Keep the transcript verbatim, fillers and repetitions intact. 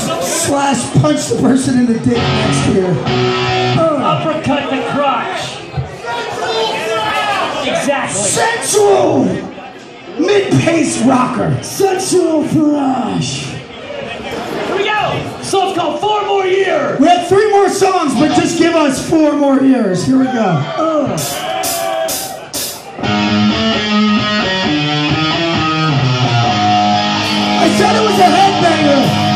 slash punch the person in the dick next to you. Uh. Uppercut the crotch. Exactly. Sensual mid-pace rocker. Sensual thrash. Here we go. So it's called Four More Years. We have three more songs, but just give us four more years. Here we go. Uh. I said it was a headbanger.